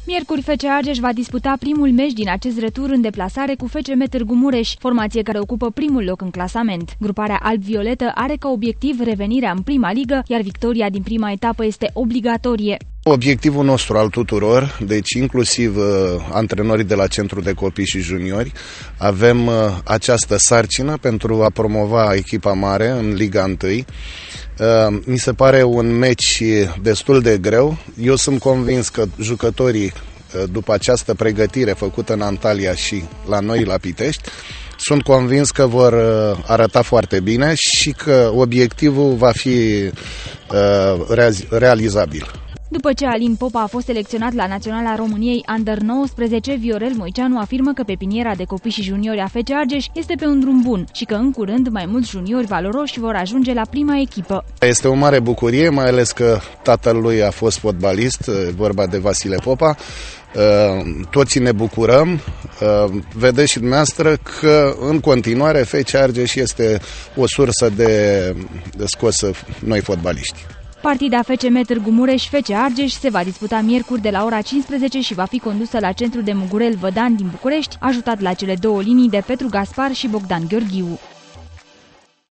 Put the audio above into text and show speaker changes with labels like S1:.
S1: Miercuri, FC Argeș va disputa primul meci din acest retur în deplasare cu FCM Târgu Mureș, formație care ocupă primul loc în clasament. Gruparea alb-violetă are ca obiectiv revenirea în prima ligă, iar victoria din prima etapă este obligatorie.
S2: Obiectivul nostru al tuturor, deci inclusiv antrenorii de la Centrul de Copii și Juniori, avem această sarcină pentru a promova echipa mare în Liga 1. Mi se pare un meci destul de greu. Eu sunt convins că jucătorii, după această pregătire făcută în Antalya și la noi la Pitești, sunt convins că vor arăta foarte bine și că obiectivul va fi realizabil.
S1: După ce Alin Popa a fost selecționat la Naționala României Under 19, Viorel Moiceanu afirmă că pepiniera de copii și juniori a FC Argeș este pe un drum bun și că în curând mai mulți juniori valoroși vor ajunge la prima echipă.
S2: Este o mare bucurie, mai ales că tatăl lui a fost fotbalist, vorba de Vasile Popa. Toți ne bucurăm, vedeți și dumneavoastră că în continuare FC Argeș este o sursă de scos noi fotbaliști.
S1: Partida FCM Târgu Mureș-FC Argeș se va disputa miercuri de la ora 15 și va fi condusă la centrul de Mugurel Vădan din București, ajutat la cele două linii de Petru Gaspar și Bogdan Gheorghiu.